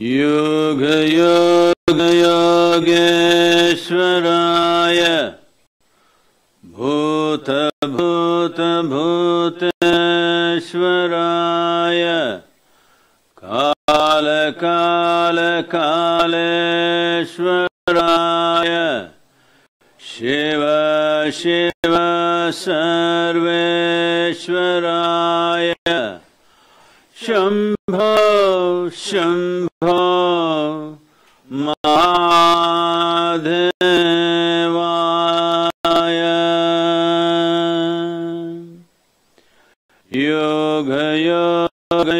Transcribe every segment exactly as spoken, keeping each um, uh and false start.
Yoga Yoga Yogeshwaraya Bhuta Bhuta Bhuteshwaraya Kala Kala Kaleshwaraya Shiva Shiva Sarveshwaraya Shambho Shambho Mahadevaya Yoga Yoga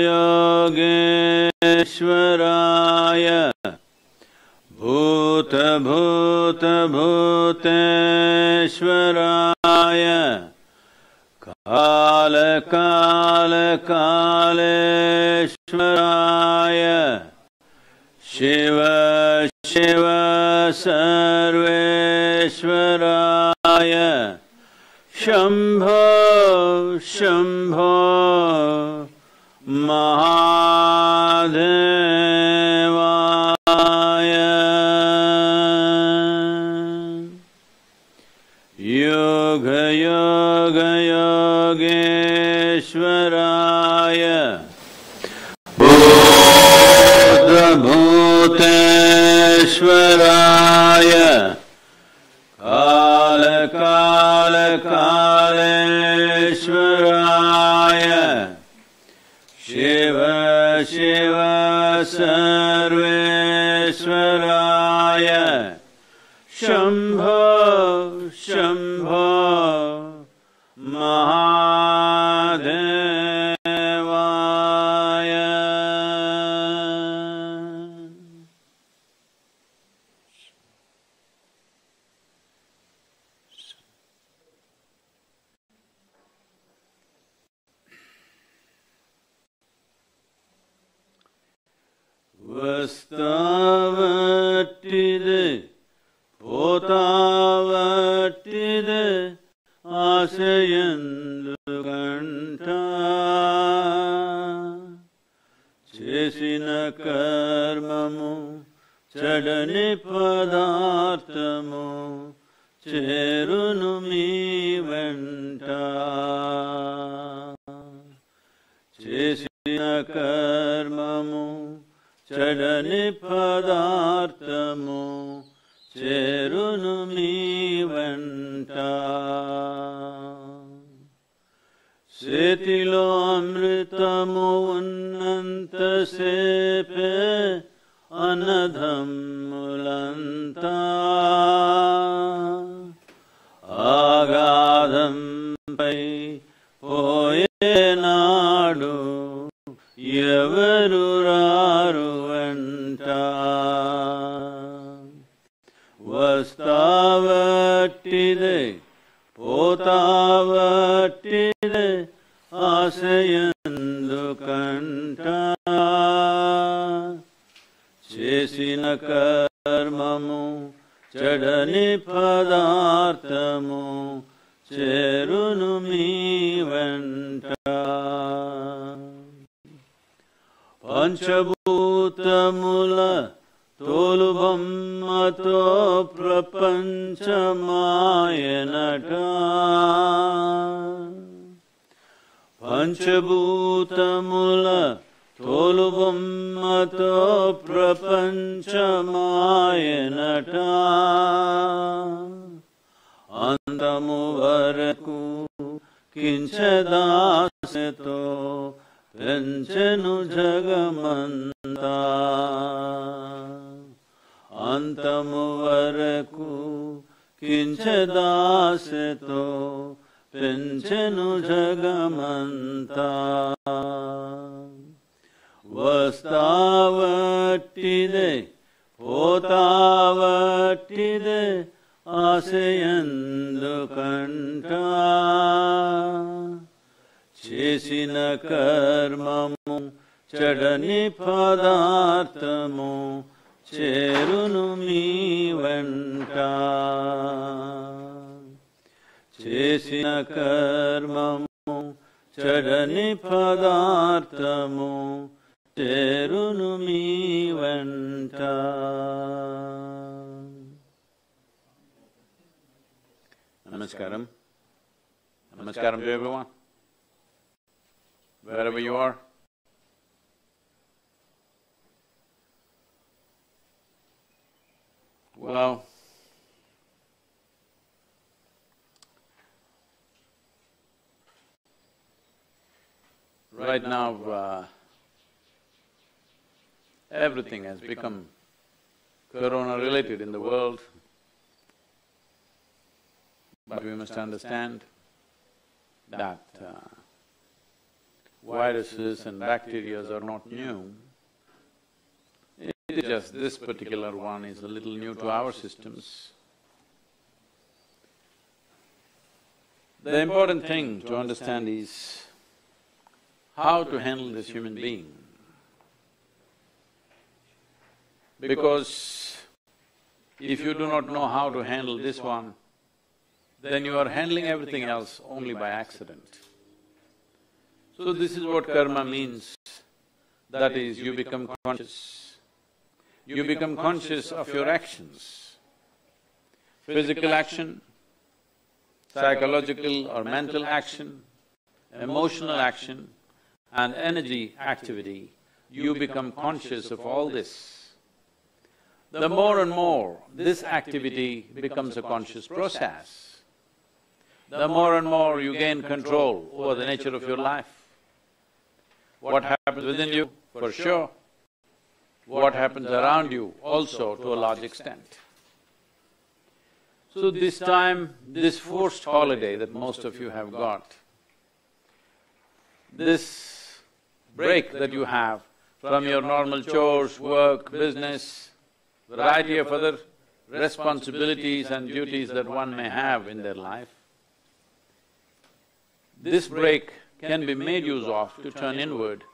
Yogeshwaraya Bhuta Bhuta Bhuteshwaraya Kala Kala Kaleshwaraya Shiva Shiva Sarveshwaraya Shambho Shambho Mahadevaya Yoga Yoga Yogeshwaraya Bhuta Bhuteshwaraya Kala Kala Kaleshwaraya Shiva Shiva Sarveshwaraya Shambho Shambho Mahadevaya Vastavatide Potavatide Asayandukanta Chesina karmamu Chadani padarthamu Cherunu mi venta Chesina karmamu Chadani padarthamu Cherunu mi venta Setilo amritamu unnanta sepe anadhammulanta Agadhampai poye naadu Yavaru raru venta Vastavatide Potavatide Asayandukanta Chesina karmamu Chadani padarthamu Cherunu mi venta Panchabhutamula Tolubammato prapanchamayanata Panchabhutamula Tolubammato prapanchamayanata Antamu varaku kinchadaseto Penchenu jagamanta Antamu varaku kinchadaseto Penchenu jagamanta Vastavatide Potavatide Asayandukanta Chesina karmamu Chadani padarthamu Cherunu mi venta Chesina karmamu Chadani padarthamu చేరును మీ వెంట. Namaskaram. Namaskaram to everyone, wherever you are. Well, right now, uh, everything has become corona-related in the world, but we must understand that uh, viruses and bacteria are not new. It is just this particular one is a little new to our systems. The important thing to understand is how to handle this human being. Because if you do not know how to handle this one, then you are handling everything else only by accident. So this is what karma means, that is, you become conscious. You become conscious of your actions. Physical action, psychological or mental action, emotional action and energy activity, you become conscious of all this. The more and more this activity becomes a conscious process, the more and more you gain control over the nature of your life. What happens within you, for sure. What happens around you also to a large extent. So this time, this forced holiday that most of you have got, this break that you have from your normal chores, work, business, variety of other responsibilities and duties that one may have in their life, this break can be made use of to turn inward.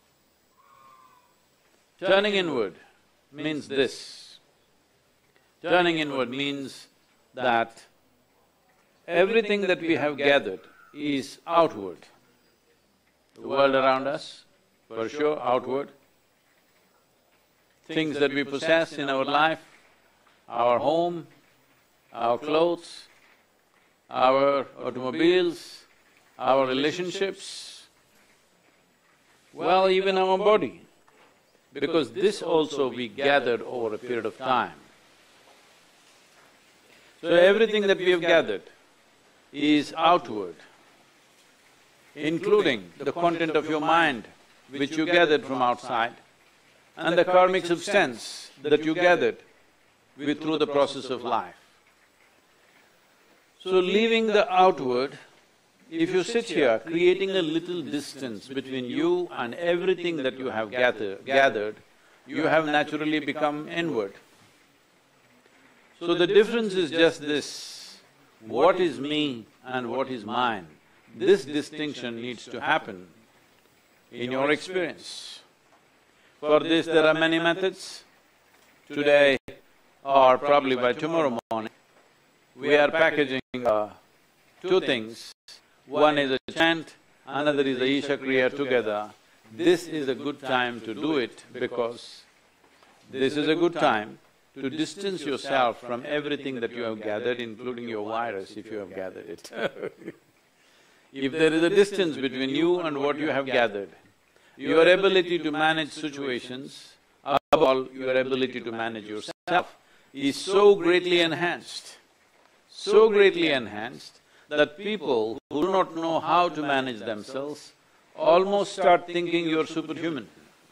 Turning inward means this. Turning inward means that everything that we have gathered is outward. The world around us, for sure, outward. Things that we possess in our life, our home, our clothes, our automobiles, our relationships, well, even our body. Because this also we gathered over a period of time. So everything that we have gathered is outward, including the content of your mind which you gathered from outside and the karmic substance that you gathered with through the process of life. So leaving the outward, if you sit here creating a little distance between you and everything that you have gather, gathered, you have naturally become inward. So the difference is just this, what is me and what is mine. This distinction needs to happen in your experience. For this there are many methods. Today or probably by tomorrow morning, we are packaging uh, two things. One is a chant, another is the Isha Kriya together. This is a good time to do it because this is a good time to distance yourself from everything that you have gathered, including your virus if you have gathered it. If there is a distance between you and what you have gathered, your ability to manage situations, above all your ability to manage yourself, is so greatly enhanced, so greatly enhanced that people who do not know how to manage themselves almost start thinking you're superhuman.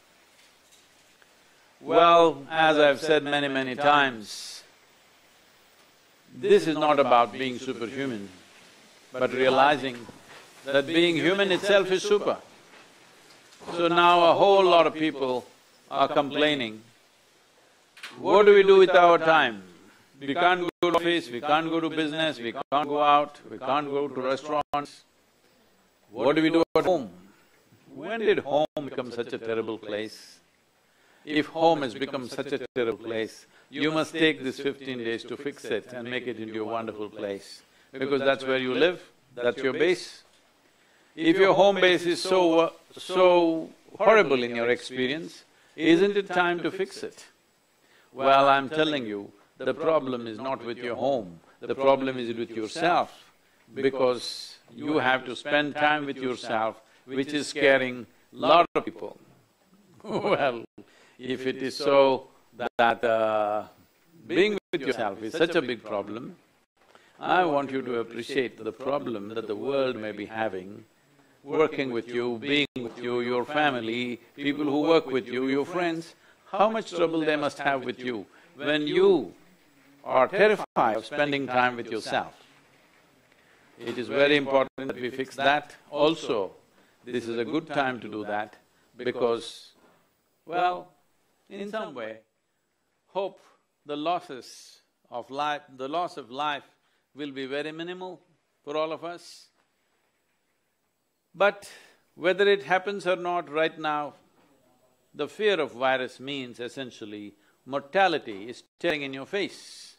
Well, as I've said many, many times, this is not about being superhuman, but realizing that being human itself is super. So now a whole lot of people are complaining, what do we do with our time? We can't go to office, we can't go to business, we can't go out, we can't go to restaurants. What do we do at home? When did home become such a terrible place? If home has become such a terrible place, you must take this fifteen days to fix it and make it into a wonderful place. Because that's where you live, that's your base. If your home base is so… Uh, so horrible in your experience, isn't it time to fix it? Well, I'm telling you, the problem is not with your home, the problem is with yourself, because you have to spend time with yourself, which is scaring a lot of people. Well, if it is so that uh, being with yourself is such a big problem, I want you to appreciate the problem that the world may be having, working with you, being with you, your family, people who work with you, your friends, how much trouble they must have with you when you are terrified of spending time with yourself. It is very important that we fix that also. This is a good time to do that because, well, in some way, hope the losses of life… the loss of life will be very minimal for all of us. But whether it happens or not right now, the fear of virus means essentially mortality is staring in your face.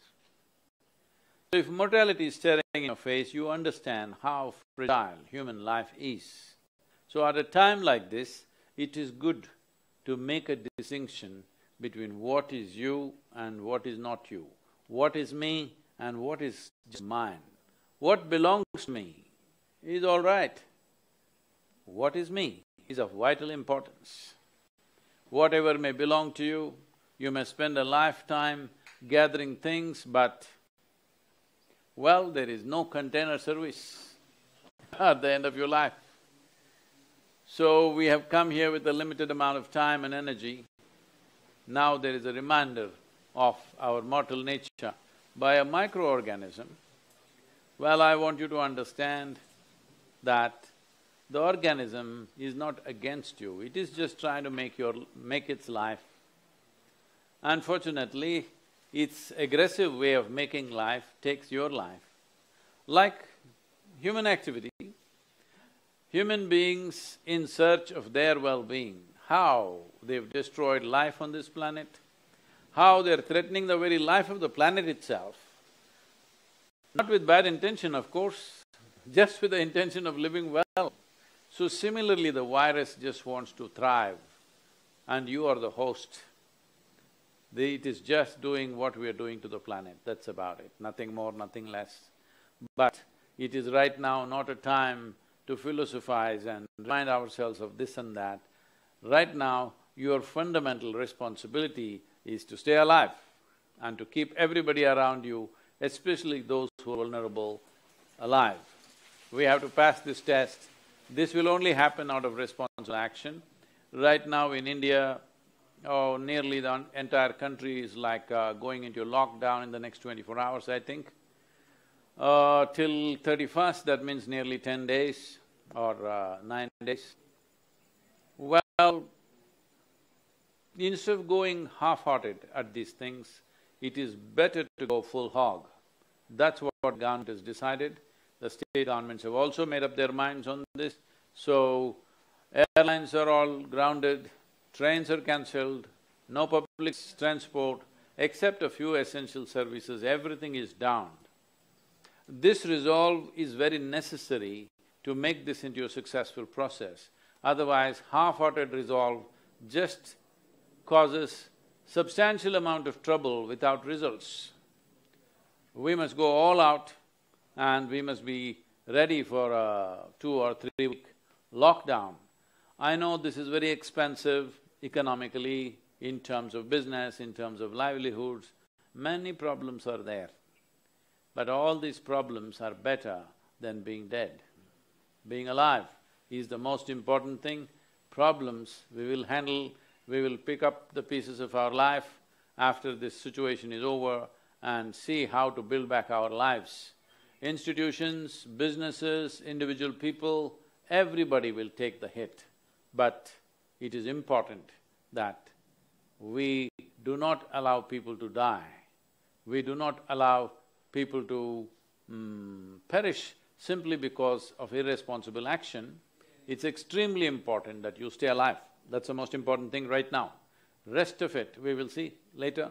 So if mortality is staring in your face, you understand how fragile human life is. So at a time like this, it is good to make a distinction between what is you and what is not you, what is me and what is just mine. What belongs to me is all right. What is me is of vital importance. Whatever may belong to you, you may spend a lifetime gathering things, but, well, there is no container service at the end of your life. So we have come here with a limited amount of time and energy. Now there is a reminder of our mortal nature by a microorganism. Well, I want you to understand that the organism is not against you, it is just trying to make your… make its life. Unfortunately, its aggressive way of making life takes your life. Like human activity, human beings in search of their well-being, how they've destroyed life on this planet, how they're threatening the very life of the planet itself, not with bad intention, of course, just with the intention of living well. So similarly, the virus just wants to thrive and you are the host. The, it is just doing what we are doing to the planet, that's about it, nothing more, nothing less. But it is right now not a time to philosophize and remind ourselves of this and that. Right now, your fundamental responsibility is to stay alive and to keep everybody around you, especially those who are vulnerable, alive. We have to pass this test. This will only happen out of responsible action. Right now in India, oh, nearly the entire country is like uh, going into lockdown in the next twenty-four hours, I think. Uh, till thirty-first, that means nearly ten days or uh, nine days. Well, instead of going half-hearted at these things, it is better to go full hog. That's what government has decided. The state governments have also made up their minds on this. So, airlines are all grounded, trains are cancelled, no public transport, except a few essential services, everything is down. This resolve is very necessary to make this into a successful process. Otherwise, half-hearted resolve just causes substantial amount of trouble without results. We must go all out and we must be ready for a two or three week lockdown. I know this is very expensive economically, in terms of business, in terms of livelihoods, many problems are there. But all these problems are better than being dead. Being alive is the most important thing. Problems we will handle, we will pick up the pieces of our life after this situation is over and see how to build back our lives. Institutions, businesses, individual people, everybody will take the hit. But it is important that we do not allow people to die. We do not allow people to mm, perish simply because of irresponsible action. It's extremely important that you stay alive. That's the most important thing right now. Rest of it, we will see later.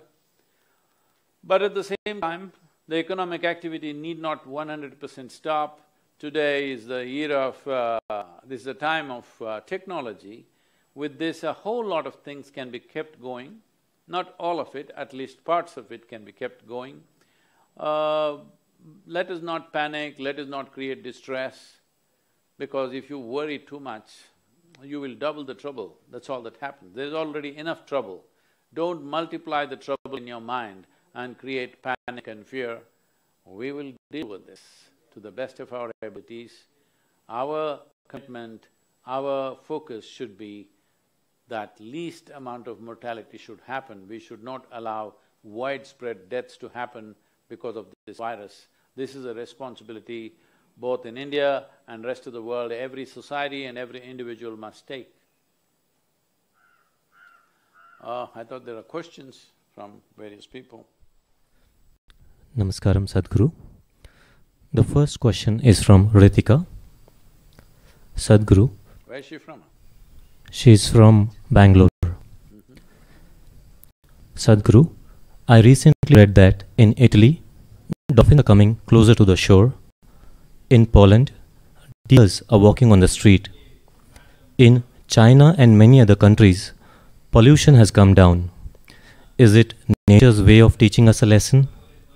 But at the same time, the economic activity need not one hundred percent stop. Today is the era of… Uh, this is the time of uh, technology. With this, a whole lot of things can be kept going. Not all of it, at least parts of it can be kept going. Uh, let us not panic, let us not create distress, because if you worry too much, you will double the trouble, that's all that happens. There's already enough trouble. Don't multiply the trouble in your mind and create panic and fear. We will deal with this to the best of our abilities. Our commitment, our focus should be that least amount of mortality should happen. We should not allow widespread deaths to happen because of this virus. This is a responsibility both in India and rest of the world, every society and every individual must take. Uh, I thought there are questions from various people. Namaskaram, Sadhguru. The first question is from Ritika. Sadhguru. Where is she from? She is from Bangalore. Mm-hmm. Sadhguru, I recently read that in Italy, dolphins are coming closer to the shore. In Poland, deers are walking on the street. In China and many other countries, pollution has come down. Is it nature's way of teaching us a lesson?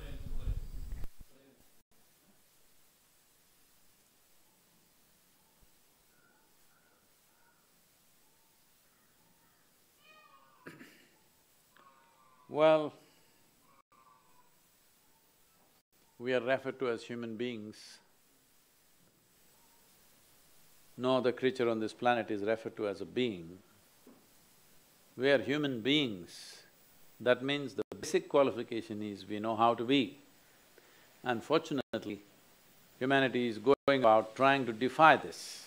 Well, we are referred to as human beings. No other creature on this planet is referred to as a being. We are human beings. That means the basic qualification is we know how to be. Unfortunately, humanity is going about trying to defy this.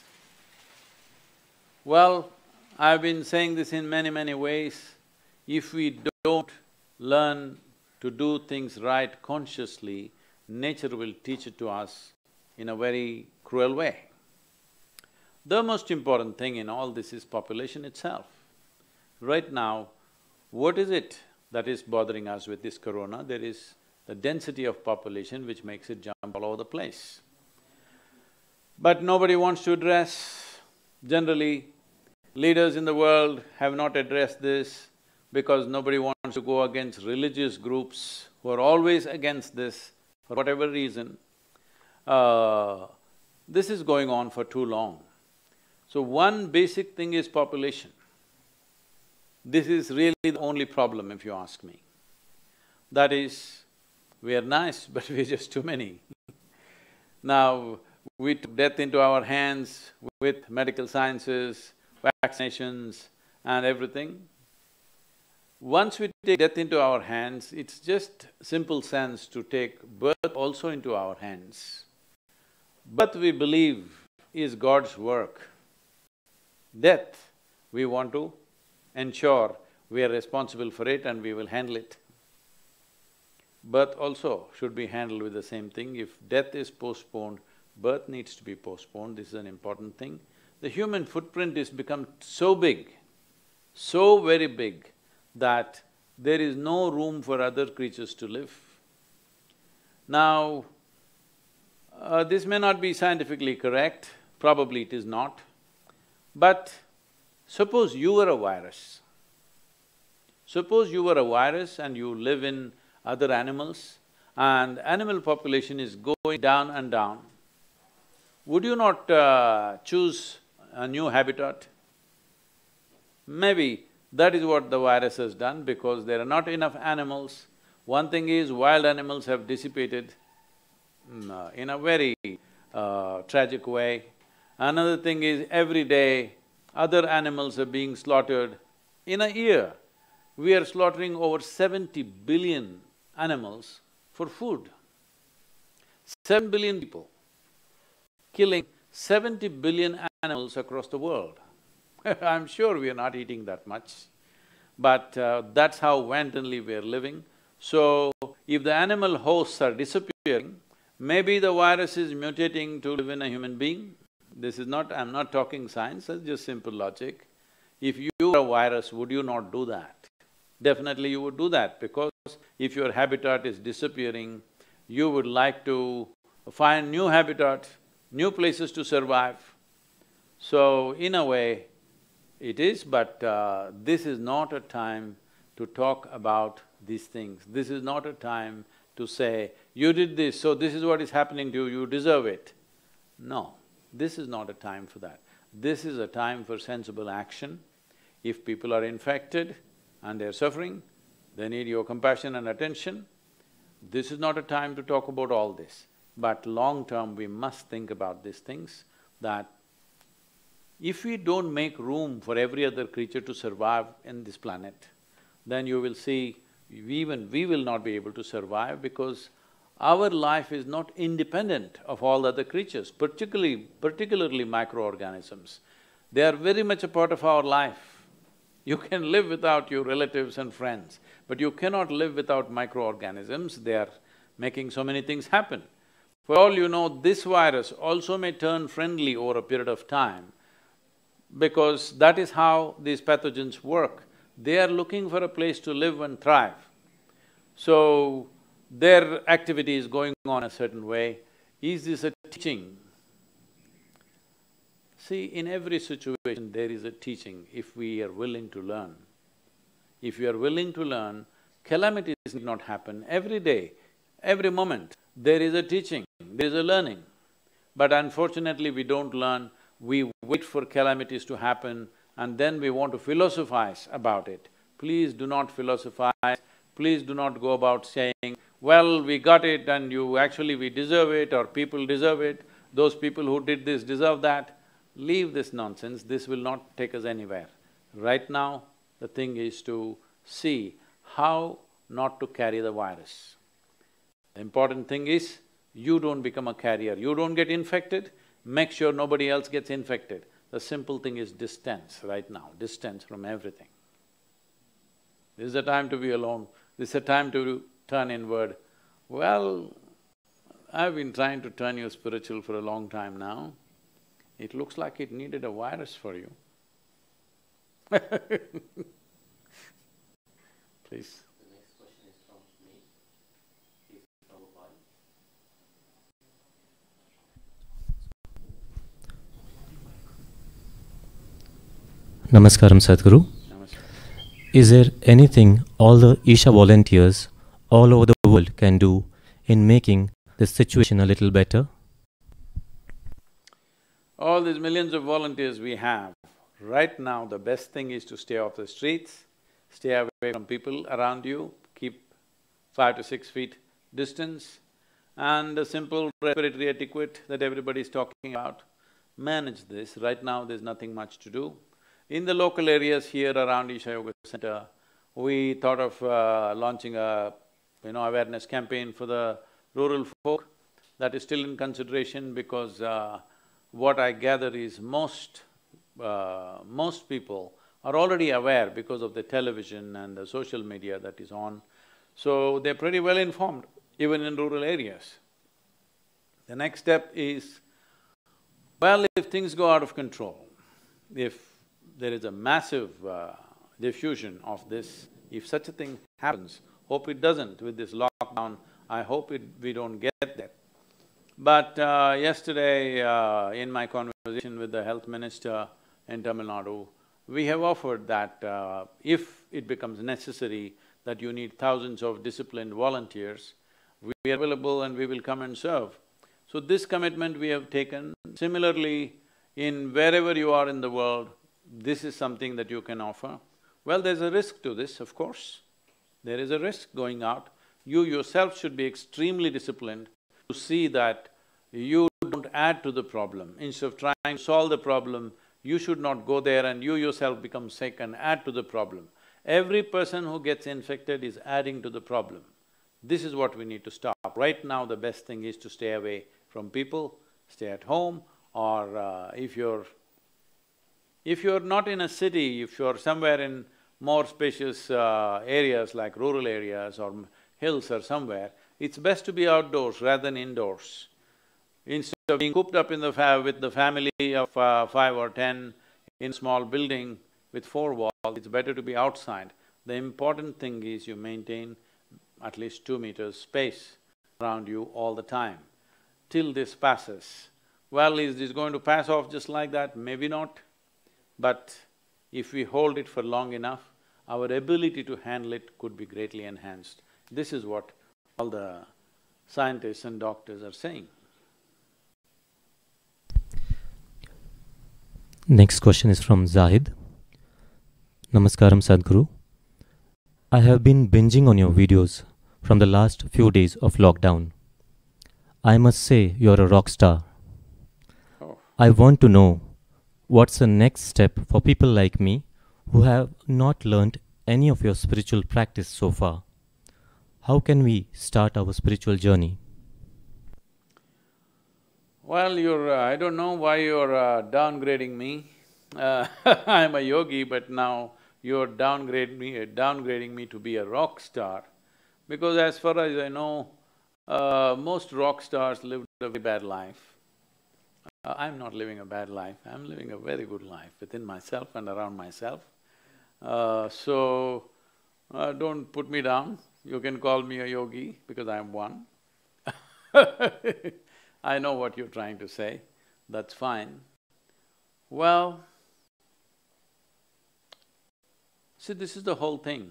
Well, I've been saying this in many, many ways. If we don't learn to do things right consciously, nature will teach it to us in a very cruel way. The most important thing in all this is population itself. Right now, what is it that is bothering us with this corona? There is the density of population which makes it jump all over the place. But nobody wants to address. Generally, leaders in the world have not addressed this because nobody wants to go against religious groups who are always against this for whatever reason. Uh, this is going on for too long. So one basic thing is population. This is really the only problem if you ask me. That is, we are nice but we're just too many. Now, we took death into our hands with medical sciences, vaccinations and everything. Once we take death into our hands, it's just simple sense to take birth also into our hands. Birth, we believe, is God's work. Death, we want to ensure we are responsible for it and we will handle it. Birth also should be handled with the same thing. If death is postponed, birth needs to be postponed, this is an important thing. The human footprint has become so big, so very big, that there is no room for other creatures to live. Now, uh, this may not be scientifically correct, probably it is not, but suppose you were a virus. Suppose you were a virus and you live in other animals and animal population is going down and down. Would you not uh, choose a new habitat? Maybe that is what the virus has done because there are not enough animals. One thing is wild animals have dissipated mm, in a very uh, tragic way. Another thing is every day other animals are being slaughtered. In a year, we are slaughtering over seventy billion animals for food. Seven billion people, killing seventy billion animals across the world. I'm sure we are not eating that much, but uh, that's how wantonly we are living. So, if the animal hosts are disappearing, maybe the virus is mutating to live in a human being. This is not… I'm not talking science, it's just simple logic. If you were a virus, would you not do that? Definitely you would do that because if your habitat is disappearing, you would like to find new habitat, new places to survive. So, in a way, it is, but uh, this is not a time to talk about these things. This is not a time to say, you did this, so this is what is happening to you, you deserve it. No, this is not a time for that. This is a time for sensible action. If people are infected and they're suffering, they need your compassion and attention. This is not a time to talk about all this. But long term, we must think about these things, that if we don't make room for every other creature to survive in this planet, then you will see, even we will not be able to survive because our life is not independent of all other creatures, particularly… particularly microorganisms. They are very much a part of our life. You can live without your relatives and friends, but you cannot live without microorganisms, they are making so many things happen. For all you know, this virus also may turn friendly over a period of time, because that is how these pathogens work. They are looking for a place to live and thrive. So, their activity is going on a certain way. Is this a teaching? See, in every situation there is a teaching if we are willing to learn. If you are willing to learn, calamities need not happen every day, every moment. There is a teaching, there is a learning. But unfortunately we don't learn, we wait for calamities to happen and then we want to philosophize about it. Please do not philosophize, please do not go about saying, well, we got it and you… actually we deserve it or people deserve it, those people who did this deserve that. Leave this nonsense, this will not take us anywhere. Right now, the thing is to see how not to carry the virus. The important thing is, you don't become a carrier, you don't get infected, make sure nobody else gets infected. The simple thing is distance right now, distance from everything. This is the time to be alone, this is the time to turn inward. Well, I've been trying to turn you spiritual for a long time now. It looks like it needed a virus for you. Please. The next question is from me. Please, Prabhupada. Namaskaram, Sadhguru. Namaskar. Is there anything all the Isha volunteers all over the world can do in making the situation a little better? All these millions of volunteers we have, right now the best thing is to stay off the streets, stay away from people around you, keep five to six feet distance, and a simple respiratory etiquette that everybody is talking about. Manage this. Right now there's nothing much to do. In the local areas here around Isha Yoga Center, we thought of uh, launching a, you know, awareness campaign for the rural folk. That is still in consideration because uh, what I gather is most… Uh, most people are already aware because of the television and the social media that is on, so they're pretty well informed, even in rural areas. The next step is, well, if things go out of control, if there is a massive uh, diffusion of this, if such a thing happens, hope it doesn't with this lockdown, I hope it… we don't get there. But uh, yesterday, uh, in my conversation with the health minister in Tamil Nadu, we have offered that uh, if it becomes necessary that you need thousands of disciplined volunteers, we are available and we will come and serve. So this commitment we have taken. Similarly, in wherever you are in the world, this is something that you can offer. Well, there's a risk to this, of course. There is a risk going out. You yourself should be extremely disciplined to see that you don't add to the problem. Instead of trying to solve the problem, you should not go there and you yourself become sick and add to the problem. Every person who gets infected is adding to the problem. This is what we need to stop. Right now, the best thing is to stay away from people, stay at home, or uh, if you're… if you're not in a city, if you're somewhere in more spacious uh, areas like rural areas or hills or somewhere, it's best to be outdoors rather than indoors. Instead of being cooped up in the fa with the family of uh, five or ten in a small building with four walls, it's better to be outside. The important thing is you maintain at least two meters space around you all the time, till this passes. Well, is this going to pass off just like that? Maybe not. But if we hold it for long enough, our ability to handle it could be greatly enhanced. This is what all the scientists and doctors are saying. Next question is from Zahid. Namaskaram Sadhguru. I have been binging on your videos from the last few days of lockdown. I must say you're a rock star. Oh. I want to know what's the next step for people like me who have not learnt any of your spiritual practice so far. How can we start our spiritual journey? Well, you're… Uh, I don't know why you're uh, downgrading me. Uh, I'm a yogi, but now you're downgrade me, uh, downgrading me to be a rock star. Because as far as I know, uh, most rock stars lived a very bad life. Uh, I'm not living a bad life, I'm living a very good life within myself and around myself. Uh, so, uh, don't put me down. You can call me a yogi because I'm one. I know what you're trying to say, that's fine. Well, see, this is the whole thing.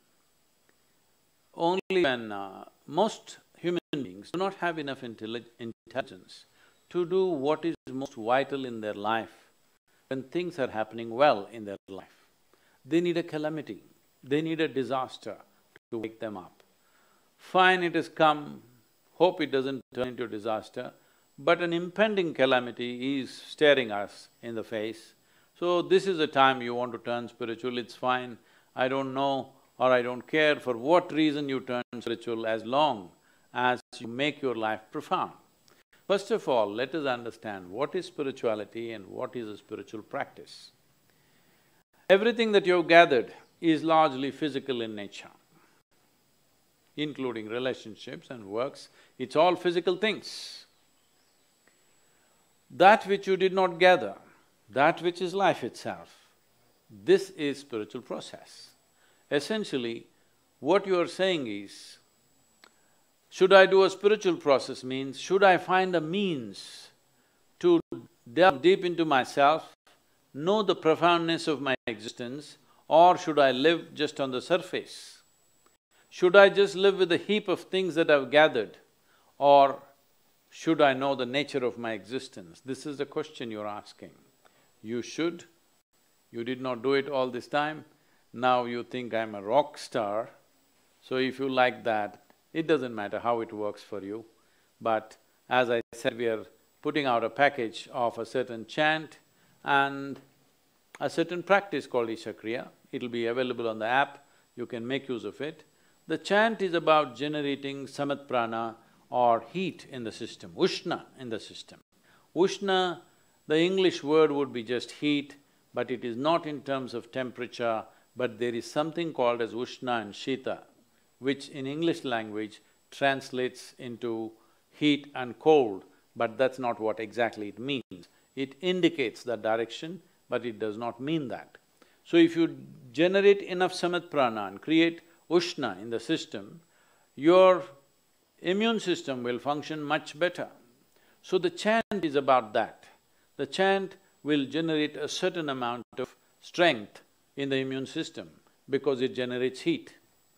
Only when… Uh, most human beings do not have enough intelli intelligence to do what is most vital in their life when things are happening well in their life. They need a calamity, they need a disaster to wake them up. Fine, it has come, hope it doesn't turn into disaster, but an impending calamity is staring us in the face. So this is the time you want to turn spiritual, it's fine. I don't know or I don't care for what reason you turn spiritual as long as you make your life profound. First of all, let us understand what is spirituality and what is a spiritual practice. Everything that you've gathered is largely physical in nature, including relationships and works, it's all physical things. That which you did not gather, that which is life itself, this is spiritual process. Essentially, what you are saying is, should I do a spiritual process means, should I find a means to delve deep into myself, know the profoundness of my existence, or should I live just on the surface? Should I just live with a heap of things that I've gathered, or should I know the nature of my existence? This is the question you're asking. You should, you did not do it all this time, now you think I'm a rock star, so if you like that, it doesn't matter how it works for you. But as I said, we are putting out a package of a certain chant and a certain practice called Isha Kriya. It'll be available on the app, you can make use of it. The chant is about generating samat prana or heat in the system, ushna in the system. Ushna, the English word would be just heat, but it is not in terms of temperature, but there is something called as ushna and shita, which in English language translates into heat and cold, but that's not what exactly it means. It indicates that direction, but it does not mean that. So if you generate enough samat prana and create ushna in the system, your immune system will function much better. So the chant is about that. The chant will generate a certain amount of strength in the immune system because it generates heat.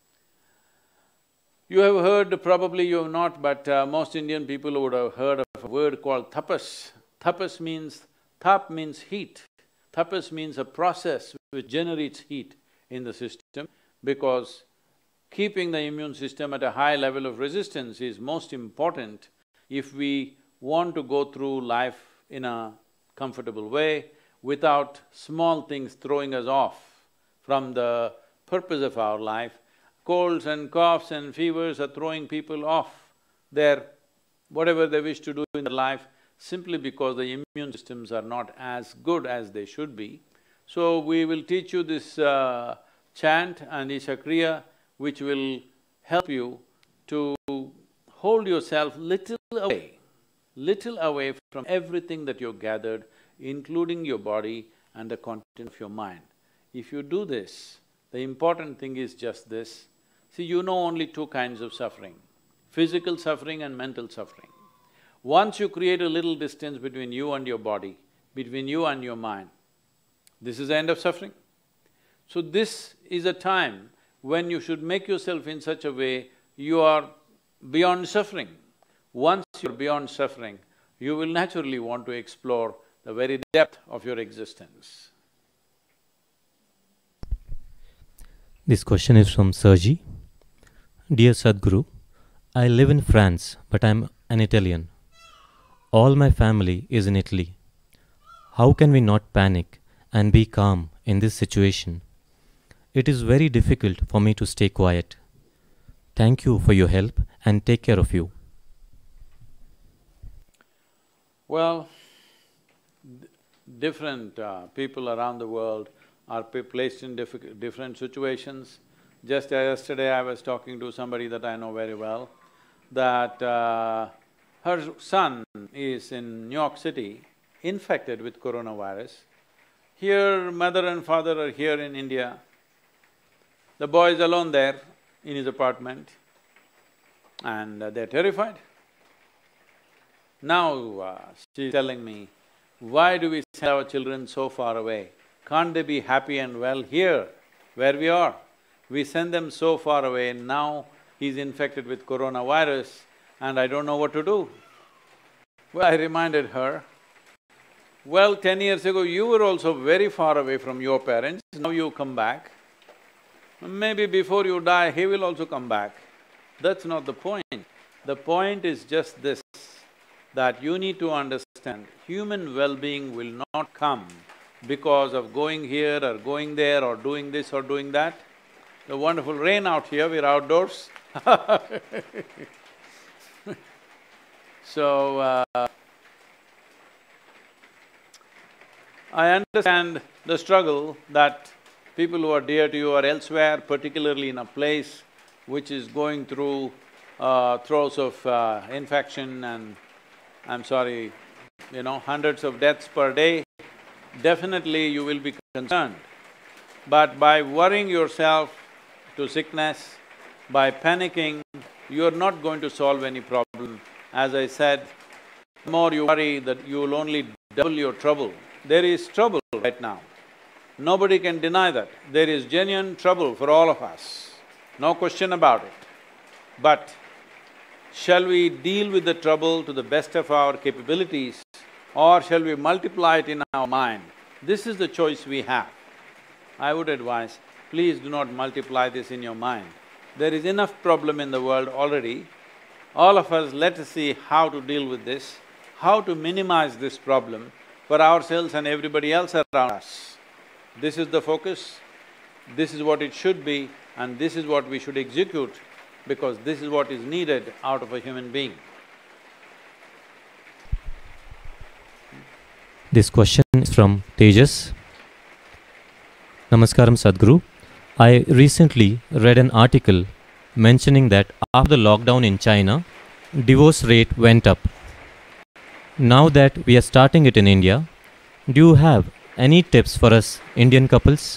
You have heard, probably you have not, but uh, most Indian people would have heard of a word called tapas. Tapas means… tap means heat. Tapas means a process which generates heat in the system because keeping the immune system at a high level of resistance is most important if we want to go through life in a comfortable way without small things throwing us off from the purpose of our life. Colds and coughs and fevers are throwing people off their… whatever they wish to do in their life simply because the immune systems are not as good as they should be. So we will teach you this uh, chant and Isha Kriya, which will help you to hold yourself little away, little away from everything that you've gathered, including your body and the content of your mind. If you do this, the important thing is just this. See, you know only two kinds of suffering, physical suffering and mental suffering. Once you create a little distance between you and your body, between you and your mind, this is the end of suffering. So this is a time when you should make yourself in such a way you are beyond suffering. Once you're beyond suffering, you will naturally want to explore the very depth of your existence. This question is from Sergi. Dear Sadhguru, I live in France, but I'm an Italian. All my family is in Italy. How can we not panic and be calm in this situation? It is very difficult for me to stay quiet. Thank you for your help and take care of you. Well, d- different uh, people around the world are p- placed in diffi- different situations. Just yesterday I was talking to somebody that I know very well, that uh, her son is in New York City, infected with coronavirus. Here, mother and father are here in India. The boy is alone there in his apartment and uh, they're terrified. Now, uh, she's telling me, why do we send our children so far away? Can't they be happy and well here, where we are? We send them so far away, now he's infected with coronavirus and I don't know what to do. Well, I reminded her, well, ten years ago you were also very far away from your parents, now you come back. Maybe before you die, he will also come back. That's not the point. The point is just this, that you need to understand, human well-being will not come because of going here or going there or doing this or doing that. The wonderful rain out here, we're outdoors So, uh, I understand the struggle that people who are dear to you are elsewhere, particularly in a place which is going through uh, throes of uh, infection and, I'm sorry, you know, hundreds of deaths per day, definitely you will be concerned. But by worrying yourself to sickness, by panicking, you're not going to solve any problem. As I said, the more you worry, that you will only double your trouble. There is trouble right now. Nobody can deny that. There is genuine trouble for all of us, no question about it. But shall we deal with the trouble to the best of our capabilities, or shall we multiply it in our mind? This is the choice we have. I would advise, please do not multiply this in your mind. There is enough problem in the world already. All of us, let us see how to deal with this, how to minimize this problem for ourselves and everybody else around us. This is the focus, this is what it should be, and this is what we should execute, because this is what is needed out of a human being. This question is from Tejas. Namaskaram Sadhguru. I recently read an article mentioning that after the lockdown in China, divorce rate went up. Now that we are starting it in India, do you have any tips for us Indian couples?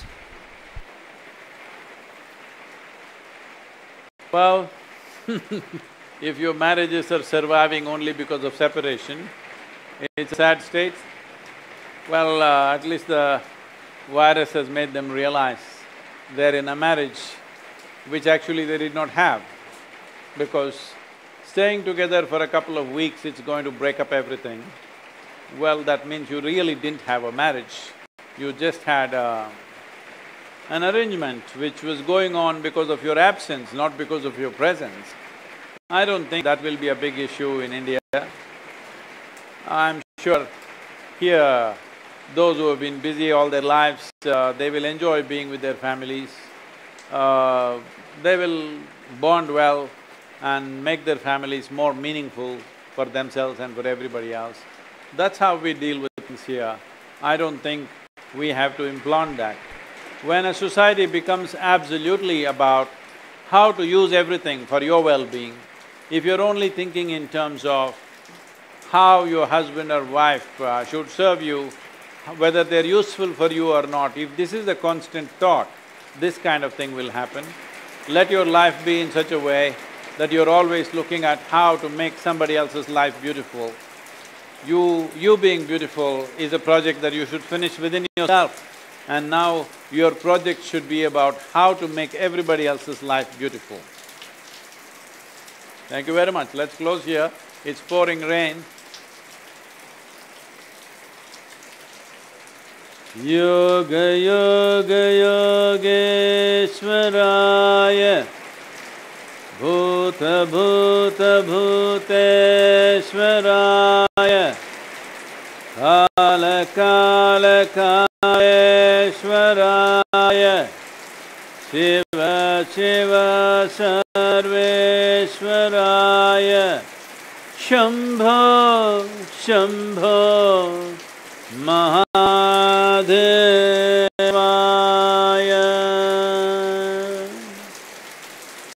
Well, if your marriages are surviving only because of separation, it's a sad state. Well, uh, at least the virus has made them realize they're in a marriage which actually they did not have, because staying together for a couple of weeks, it's going to break up everything. Well, that means you really didn't have a marriage, you just had a, an arrangement which was going on because of your absence, not because of your presence. I don't think that will be a big issue in India. I'm sure here, those who have been busy all their lives, uh, they will enjoy being with their families. Uh, they will bond well and make their families more meaningful for themselves and for everybody else. That's how we deal with things here. I don't think we have to implant that. When a society becomes absolutely about how to use everything for your well-being, if you're only thinking in terms of how your husband or wife uh, should serve you, whether they're useful for you or not, if this is the constant thought, this kind of thing will happen. Let your life be in such a way that you're always looking at how to make somebody else's life beautiful. You… you being beautiful is a project that you should finish within yourself. and now your project should be about how to make everybody else's life beautiful. Thank you very much. Let's close here. It's pouring rain. Yoga Yoga Yogeshwaraya Bhuta Bhuta Bhuteshwaraya Kala Kala Kaleshwaraya Shiva Shiva Sarveshwaraya Shambho Shambho Mahadev